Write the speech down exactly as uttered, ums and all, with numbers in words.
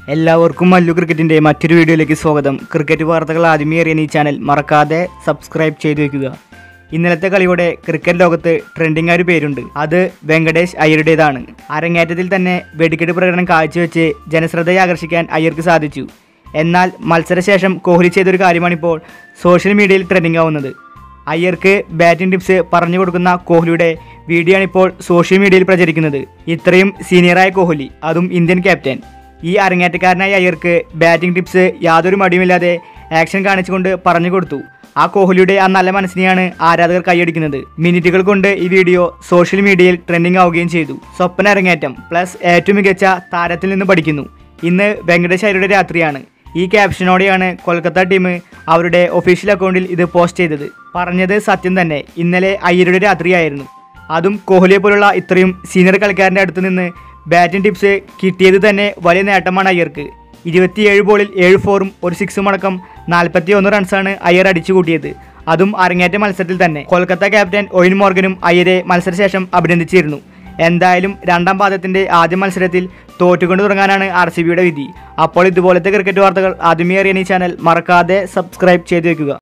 എല്ലാവർക്കും മല്ലു ക്രിക്കറ്റിൻ്റെ മറ്റൊരു വീഡിയോയിലേക്ക് സ്വാഗതം. ക്രിക്കറ്റ് വാർത്തകൾ ആദ്യമേ അറിയാൻ ഈ ചാനൽ മറക്കാതെ സബ്സ്ക്രൈബ് ചെയ്തു വയ്ക്കുക. ഇന്നലത്തെ കളിയോടെ ക്രിക്കറ്റ് ലോകത്ത് ട്രെൻഡിങ് ആയ ഒരു പേരുണ്ട്. അത് വെങ്കടേഷ് അയ്യരുടേതാണ്. അരങ്ങേറ്റത്തിൽ തന്നെ വെടിക്കെട്ട് പ്രകടനം കാഴ്ചവെച്ച് ജനശ്രദ്ധയെ ആകർഷിക്കാൻ അയ്യർക്ക് സാധിച്ചു. എന്നാൽ മത്സരശേഷം കോഹ്ലി ചെയ്തൊരു കാര്യമാണിപ്പോൾ സോഷ്യൽ മീഡിയയിൽ ട്രെൻഡിങ് ആവുന്നത്. അയ്യർക്ക് ബാറ്റിംഗ് ടിപ്സ് പറഞ്ഞു കൊടുക്കുന്ന കോഹ്ലിയുടെ വീഡിയോ ആണ് ഇപ്പോൾ സോഷ്യൽ മീഡിയയിൽ പ്രചരിക്കുന്നത്. ഇത്രയും സീനിയറായ കോഹ്ലി, അതും ഇന്ത്യൻ ക്യാപ്റ്റൻ, ഈ അരങ്ങേറ്റക്കാരനായ അയ്യർക്ക് ബാറ്റിംഗ് ടിപ്സ് യാതൊരു മടിയുമില്ലാതെ ആക്ഷൻ കാണിച്ചുകൊണ്ട് പറഞ്ഞു കൊടുത്തു. ആ കോഹ്ലിയുടെ ആ നല്ല മനസ്സിനെയാണ് ആരാധകർ കൈയടിക്കുന്നത്. മിനിറ്റുകൾ കൊണ്ട് ഈ വീഡിയോ സോഷ്യൽ മീഡിയയിൽ ട്രെൻഡിങ് ആവുകയും ചെയ്തു. സ്വപ്ന അരങ്ങേറ്റം പ്ലസ് ഏറ്റവും മികച്ച താരത്തിൽ നിന്ന് പഠിക്കുന്നു. ഇന്ന് വെങ്കടേഷ് അയ്യരുടെ രാത്രിയാണ്. ഈ ക്യാപ്ഷനോടെയാണ് കൊൽക്കത്ത ടീം അവരുടെ ഒഫീഷ്യൽ അക്കൗണ്ടിൽ ഇത് പോസ്റ്റ് ചെയ്തത്. പറഞ്ഞത് സത്യം തന്നെ, ഇന്നലെ അയ്യരുടെ രാത്രിയായിരുന്നു. അതും കോഹ്ലിയെ പോലുള്ള ഇത്രയും സീനിയർ കളിക്കാരൻ്റെ അടുത്ത് നിന്ന് ബാറ്റിംഗ് ടിപ്സ് കിട്ടിയത് തന്നെ വലിയ നേട്ടമാണ് അയ്യർക്ക്. ഇരുപത്തിയേഴ് ബോളിൽ ഏഴ് ഫോറും ഒരു സിക്സും അടക്കം നാൽപ്പത്തി ഒന്ന് റൺസാണ് അയ്യർ അടിച്ചു കൂട്ടിയത്. അതും അരങ്ങേറ്റ മത്സരത്തിൽ തന്നെ. കൊൽക്കത്ത ക്യാപ്റ്റൻ ഒയിൻ മോർഗനും അയ്യരെ മത്സരശേഷം അഭിനന്ദിച്ചിരുന്നു. എന്തായാലും രണ്ടാം പാദത്തിൻ്റെ ആദ്യ മത്സരത്തിൽ തോറ്റുകൊണ്ട് തുടങ്ങാനാണ് ആർ സി ബിയുടെ വിധി. അപ്പോൾ ഇതുപോലത്തെ ക്രിക്കറ്റ് വാർത്തകൾ ആദ്യമേ അറിയാൻ ഈ ചാനൽ മറക്കാതെ സബ്സ്ക്രൈബ് ചെയ്തു വയ്ക്കുക.